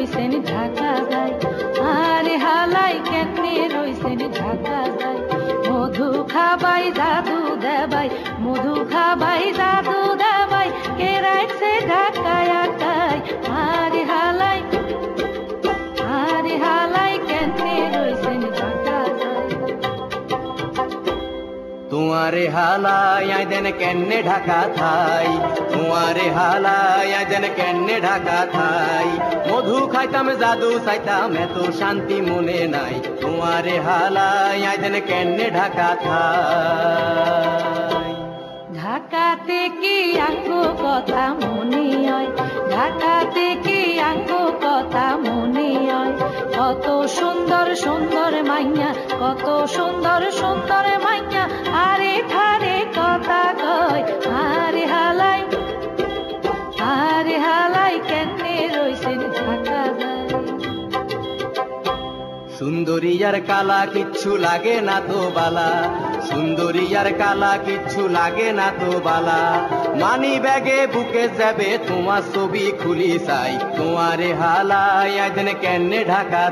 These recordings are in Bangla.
রইছেন ঢাকা যায় আরে হালাই কেমনে রইছেন ঢাকা যায় মধু খাবাই জাদু দেবাই মধু খাবাই জাদু দেবাই কে রাখছে ঢাকায় আকাই আরে হালাই কেমনে রইছেন ঢাকা যায় तुम्हारे हालाय आयदन केन्ने ढाका थाई तुम्हारे हालाय आयदन केन्ने ढाका थाई मधु खाइताम जादू चाइताम एत शांति मने नाई तुम्हारे हालाय आयदन केन्ने ढाका थाई ঢাকাতে কি আঙ্গো কথা মনে হয় ঢাকাতে কি আঙ্গো কথা মনে হয় কত সুন্দর সুন্দর মাইয়া কত সুন্দর সুন্দর মাইয়া আরে ঠারে কথা কয় আরে হালাই কেনে রইছেন ঢাকা যায় সুন্দরীয়ার কালা কিচ্ছু লাগে না তো বালা সুন্দরীয়ার কালা কিচ্ছু লাগে না তো বালা মানি ব্যাগে বুকে যাবে তোমার ছবি খুলি চাই তোমারে হালাই আইদিন কেনে ঢাকা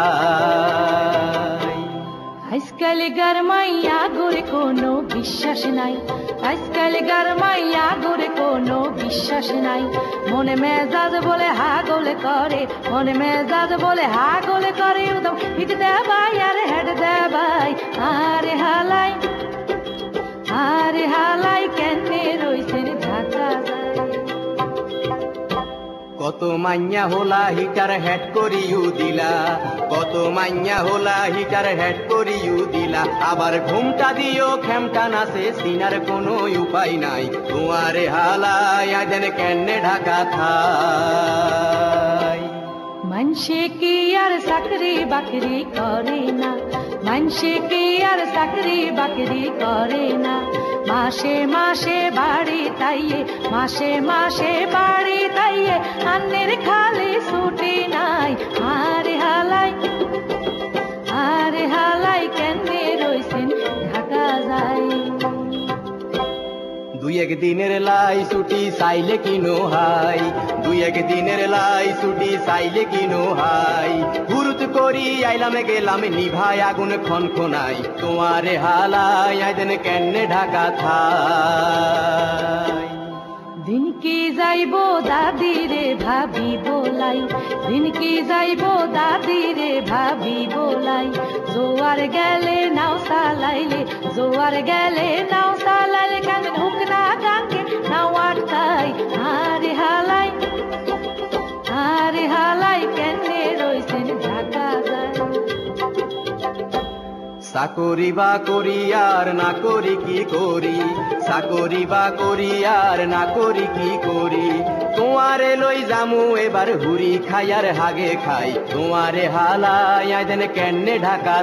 থাই আজকাল গরমাইয়া গোরে কোনো বিশ্বাস নাই আজকাল গরমাইয়া গোরে কোনো বিশ্বাস নাই মনে মেজাজ বলে হাগলে করে মনে মেজাজ বলে হাগলে করে উদম হিট দেবাই আর হেড দেবাই আরে হালাই কেনে রইছেন ঢাকা যায় কত মাইয়া হোলা হিটার হেড করিউ দিলা কত মাইয়া হোলা হিটার হেড করিউ দিলা আবার ঘুমটা দিও খেমটা নাচে সিনার কোনো উপায় নাই তোমারে হালাই আইদেন কেনে ঢাকা থাই মানসে কি আর চাকরি বাকরি করে না মানসে কি আর চাকরি বাকরি করে না মাসে মাসে বাড়ি তাইয়ে মাসে মাসে বাড়ি তাইয়ে আন্নের খালি ছুটি নাই আরে হালাই কেনে রইছেন ঢাকা যায় দুই এক দিনের লাই ছুটি চাইলে কিনো হাই দুই এক দিনের লাই ছুটি চাইলে কিনো হাই হুরুত করি আইলাম গেলাম নিভাই আগুন খনখনাই তোমারে হালাই আইদেন কেনে ঢাকা থাই দিন কি যাইবো দাদি রে ভাবি boলাই দিন কি যাইবো দাদি রে ভাবি boলাই জোয়ার গেলে নাও চালাইলে জোয়ার গেলে নাও চালাইলে কেন হুক না গাঙ্গে নাও আটকাই আরে হালাই কেনে রইছেন ঢাকা যায় চাকরি বা করি আর না করি কি করি চাকরি বা করি আর না করি কি করি তোমারে লই জামু এবার হুরি খাই আর হাগে খাই তোমারে হালাই আইদেন কেনে ঢাকা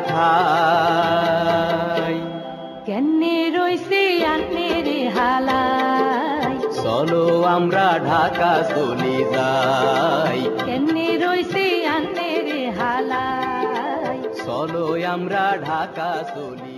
থাই কেনে রইছে আন্নের হালাই চলো আমরা ঢাকা চলি যাই কেনে রইছে আন্নের হালাই চলো আমরা ঢাকা চলি